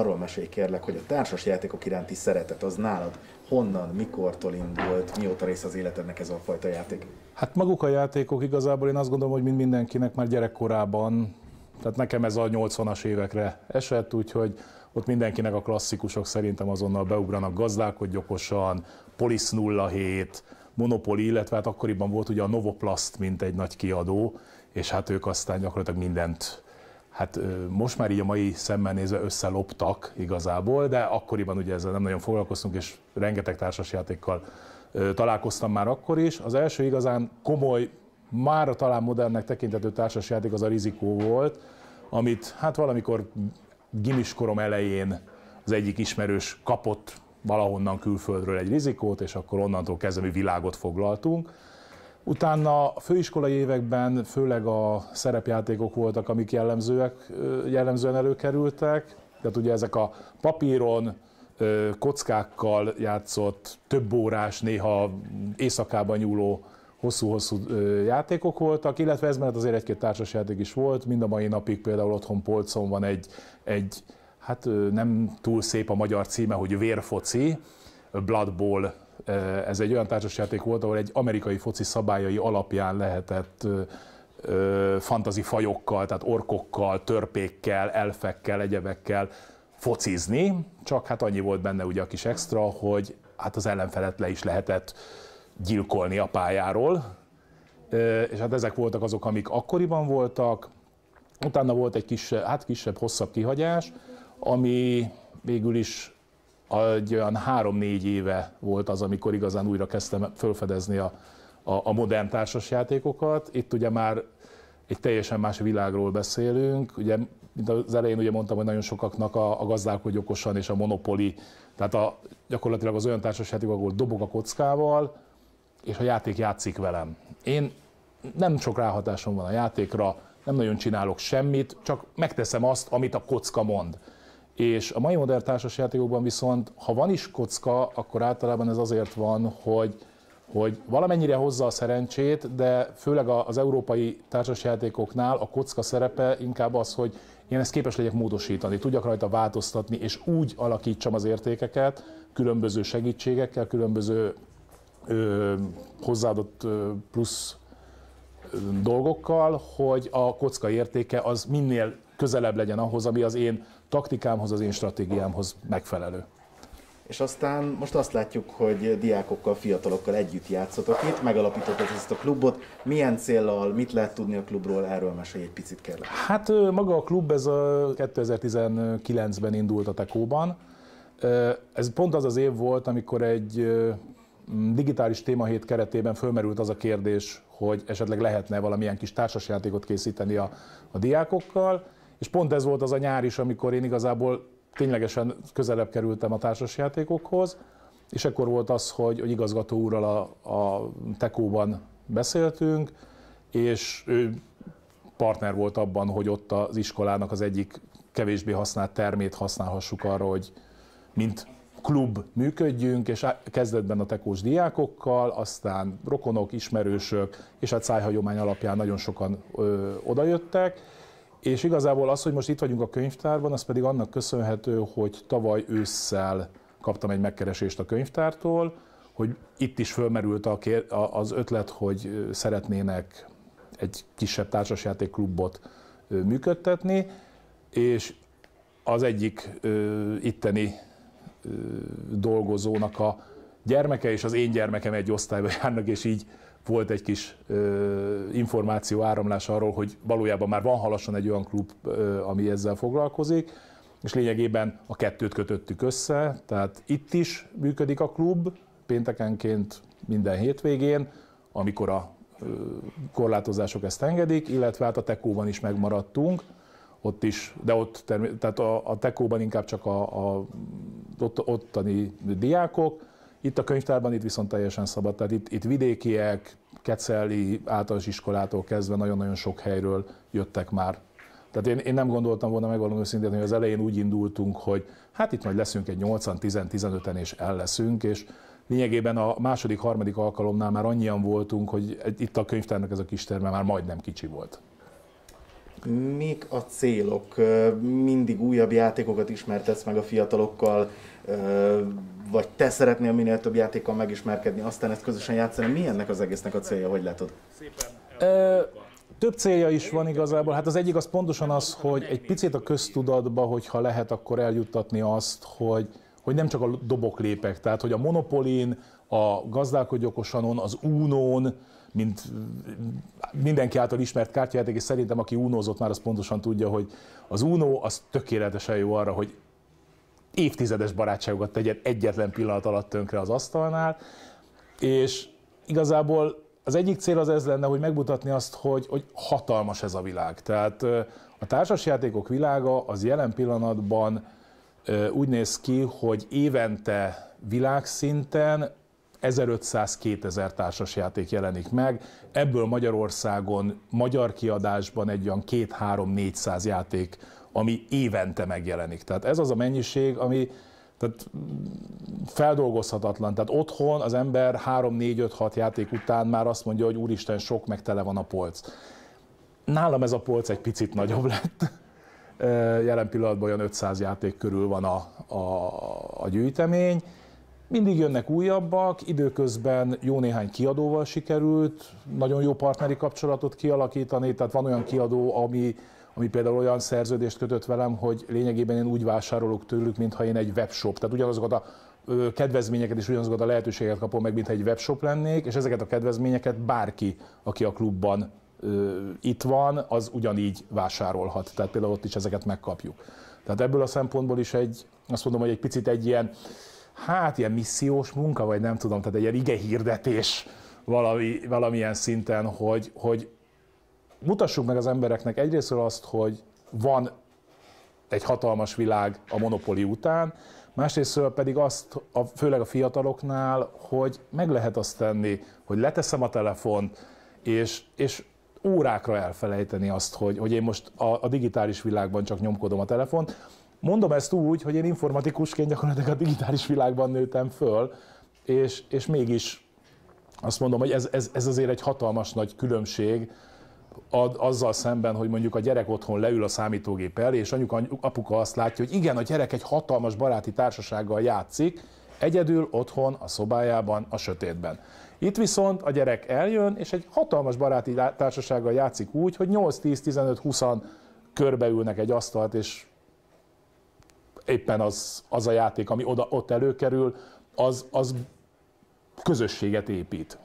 arról mesélj kérlek, hogy a társasjátékok iránti szeretet az nálad honnan, mikortól indult, mióta rész az életednek ez a fajta játék? Hát maguk a játékok igazából én azt gondolom, hogy mindenkinek már gyerekkorában, tehát nekem ez a 80-as évekre esett, úgyhogy ott mindenkinek a klasszikusok szerintem azonnal beugranak, Gazdálkodj okosan, Polisz 07, Monopoly, illetve hát akkoriban volt ugye a Novoplast, mint egy nagy kiadó, és hát ők aztán gyakorlatilag mindent, hát most már így a mai szemmel nézve összeloptak igazából, de akkoriban ugye ezzel nem nagyon foglalkoztunk, és rengeteg társasjátékkal találkoztam már akkor is. Az első igazán komoly, már talán modernnek tekintető társasjáték az a Rizikó volt, amit hát valamikor gimiskorom elején az egyik ismerős kapott valahonnan külföldről egy Rizikót, és akkor onnantól kezdve mi világot foglaltunk. Utána a főiskolai években főleg a szerepjátékok voltak, amik jellemzően előkerültek. Tehát ugye ezek a papíron, kockákkal játszott, több órás, néha éjszakában nyúló hosszú-hosszú játékok voltak, illetve ez mellett azért egy-két társasjáték is volt. Mind a mai napig például otthon polcon van egy hát nem túl szép a magyar címe, hogy Vérfoci, Blood Bowl. Ez egy olyan társasjáték volt, ahol egy amerikai foci szabályai alapján lehetett fantasy fajokkal, tehát orkokkal, törpékkel, elfekkel, egyebekkel focizni, csak hát annyi volt benne ugye a kis extra, hogy hát az ellenfelet le is lehetett gyilkolni a pályáról, és hát ezek voltak azok, amik akkoriban voltak. Utána volt egy kisebb, hosszabb kihagyás, ami végül is egy olyan 3-4 éve volt az, amikor igazán újra kezdtem felfedezni a modern társasjátékokat. Itt ugye már egy teljesen más világról beszélünk. Ugye, mint az elején ugye mondtam, hogy nagyon sokaknak a Gazdálkodj okosan és a Monopoly, tehát gyakorlatilag az olyan társasjátékok, ahol dobok a kockával, és a játék játszik velem. Én nem sok ráhatásom van a játékra, nem nagyon csinálok semmit, csak megteszem azt, amit a kocka mond. És a mai modern társasjátékokban viszont, ha van is kocka, akkor általában ez azért van, hogy valamennyire hozza a szerencsét, de főleg az európai társasjátékoknál a kocka szerepe inkább az, hogy én ezt képes legyek módosítani, tudjak rajta változtatni, és úgy alakítsam az értékeket, különböző segítségekkel, különböző hozzáadott plusz dolgokkal, hogy a kocka értéke az minél közelebb legyen ahhoz, ami az én taktikámhoz, az én stratégiámhoz megfelelő. És aztán most azt látjuk, hogy diákokkal, fiatalokkal együtt játszotok itt, megalapítottatok ezt a klubot. Milyen céllal, mit lehet tudni a klubról, erről mesélj egy picit kérlek. Hát maga a klub, ez 2019-ben indult a Tekóban. Ez pont az az év volt, amikor egy digitális témahét keretében fölmerült az a kérdés, hogy esetleg lehetne valamilyen kis társasjátékot készíteni a diákokkal, és pont ez volt az a nyár is, amikor én igazából ténylegesen közelebb kerültem a társasjátékokhoz, és ekkor volt az, hogy igazgató úrral a Tekóban beszéltünk, és ő partner volt abban, hogy ott az iskolának az egyik kevésbé használt termét használhassuk arra, hogy mint klub működjünk, és kezdetben a tekós diákokkal, aztán rokonok, ismerősök, és hát szájhagyomány alapján nagyon sokan odajöttek. És igazából az, hogy most itt vagyunk a könyvtárban, az pedig annak köszönhető, hogy tavaly ősszel kaptam egy megkeresést a könyvtártól, hogy itt is fölmerült az ötlet, hogy szeretnének egy kisebb társasjátékklubot működtetni, és az egyik itteni dolgozónak a gyermeke és az én gyermekem egy osztályba járnak, és így volt egy kis információ áramlás arról, hogy valójában már van hamarosan egy olyan klub, ami ezzel foglalkozik, és lényegében a kettőt kötöttük össze, tehát itt is működik a klub, péntekenként minden hétvégén, amikor a korlátozások ezt engedik, illetve hát a Tekóban is megmaradtunk, ott is, de ott tehát a Tekóban inkább csak a ottani diákok, itt a könyvtárban itt viszont teljesen szabad, tehát itt vidékiek, Keceli általános iskolától kezdve nagyon-nagyon sok helyről jöttek már. Tehát én nem gondoltam volna, megvallom őszintén, hogy az elején úgy indultunk, hogy hát itt majd leszünk egy 8-an, 10-15-en és el leszünk, és lényegében a második, harmadik alkalomnál már annyian voltunk, hogy itt a könyvtárnak ez a kis terme már majdnem kicsi volt. Mik a célok? Mindig újabb játékokat ismertetsz meg a fiatalokkal, vagy te szeretnél minél több játékkal megismerkedni, aztán ezt közösen játszani. Mi ennek az egésznek a célja, hogy látod? Több célja is van igazából. Hát az egyik az pontosan az, hogy egy picit a köztudatba, hogyha lehet, akkor eljuttatni azt, hogy nem csak a dobok lépek, tehát hogy a Monopolin, a Gazdálkodj okosanon, az Unón, mint mindenki által ismert kártyajáték, és szerintem aki unózott már, az pontosan tudja, hogy az Uno az tökéletesen jó arra, hogy évtizedes barátságokat tegyen egyetlen pillanat alatt tönkre az asztalnál, és igazából az egyik cél az ez lenne, hogy megmutatni azt, hogy hatalmas ez a világ. Tehát a társasjátékok világa az jelen pillanatban úgy néz ki, hogy évente világszinten 1500-2000 társasjáték jelenik meg, ebből Magyarországon, magyar kiadásban egy olyan 200-300-400 játék, ami évente megjelenik. Tehát ez az a mennyiség, ami tehát feldolgozhatatlan. Tehát otthon az ember 3-4-5-6 játék után már azt mondja, hogy úristen, sok, meg tele van a polc. Nálam ez a polc egy picit nagyobb lett. Jelen pillanatban olyan 500 játék körül van a gyűjtemény. Mindig jönnek újabbak, időközben jó néhány kiadóval sikerült nagyon jó partneri kapcsolatot kialakítani, tehát van olyan kiadó, ami például olyan szerződést kötött velem, hogy lényegében én úgy vásárolok tőlük, mintha én egy webshop, tehát ugyanazokat a kedvezményeket és ugyanazokat a lehetőségeket kapom meg, mintha egy webshop lennék, és ezeket a kedvezményeket bárki, aki a klubban itt van, az ugyanígy vásárolhat, tehát például ott is ezeket megkapjuk. Tehát ebből a szempontból is azt mondom, hogy egy picit egy ilyen, ilyen missziós munka, vagy nem tudom, tehát egy ilyen igehirdetés valamilyen szinten, hogy mutassuk meg az embereknek egyrésztről azt, hogy van egy hatalmas világ a Monopoly után, másrésztről pedig azt, főleg a fiataloknál, hogy meg lehet azt tenni, hogy leteszem a telefont, és órákra elfelejteni azt, hogy én most a digitális világban csak nyomkodom a telefont. Mondom ezt úgy, hogy én informatikusként gyakorlatilag a digitális világban nőttem föl, és mégis azt mondom, hogy ez azért egy hatalmas nagy különbség azzal szemben, hogy mondjuk a gyerek otthon leül a számítógép elé, és apuka azt látja, hogy igen, a gyerek egy hatalmas baráti társasággal játszik, egyedül otthon a szobájában, a sötétben. Itt viszont a gyerek eljön, és egy hatalmas baráti társasággal játszik úgy, hogy 8-10-15-20-an körbeülnek egy asztalt, és éppen az a játék, ami ott előkerül, az közösséget épít.